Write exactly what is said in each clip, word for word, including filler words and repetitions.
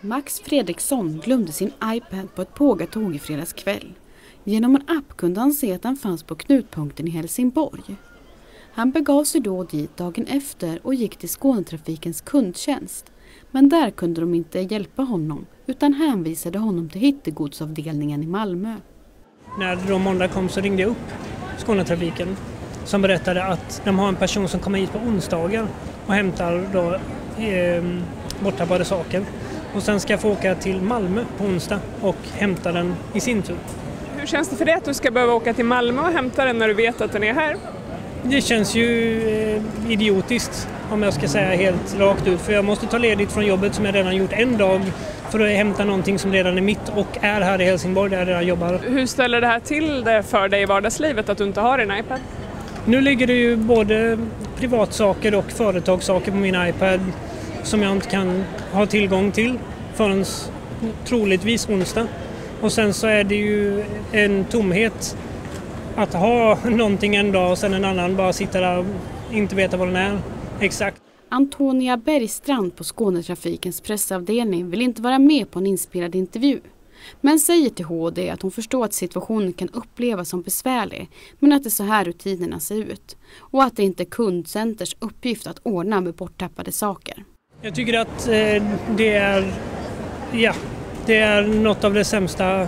Max Fredriksson glömde sin iPad på ett Pågatåg i fredags kväll. Genom en app kunde han se att den fanns på knutpunkten i Helsingborg. Han begav sig då dit dagen efter och gick till Skånetrafikens kundtjänst. Men där kunde de inte hjälpa honom utan hänvisade honom till hittegodsavdelningen i Malmö. När då måndag kom så ringde jag upp Skånetrafiken som berättade att de har en person som kommer hit på onsdagar och hämtar då, eh, borttappade saker. Och sen ska jag få åka till Malmö på onsdag och hämta den i sin tur. Hur känns det för dig att du ska behöva åka till Malmö och hämta den när du vet att den är här? Det känns ju eh, idiotiskt om jag ska säga helt rakt ut. För jag måste ta ledigt från jobbet som jag redan gjort en dag för att hämta någonting som redan är mitt och är här i Helsingborg där jag redan jobbar. Hur ställer det här till det för dig i vardagslivet att du inte har en iPad? Nu ligger det ju både privatsaker och företagssaker på min iPad som jag inte kan ha tillgång till förrän troligtvis onsdag. Och sen så är det ju en tomhet att ha någonting en dag och sen en annan bara sitta där och inte veta vad den är exakt. Antonia Bergstrand på Skånetrafikens pressavdelning vill inte vara med på en inspelad intervju. Men säger till H D att hon förstår att situationen kan upplevas som besvärlig men att det är så här rutinerna ser ut. Och att det inte är kundcenters uppgift att ordna med borttappade saker. Jag tycker att eh, det är ja, det är något av det sämsta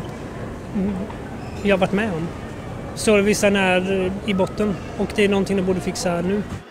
jag varit med om. Servicen är i botten och det är någonting de borde fixa nu.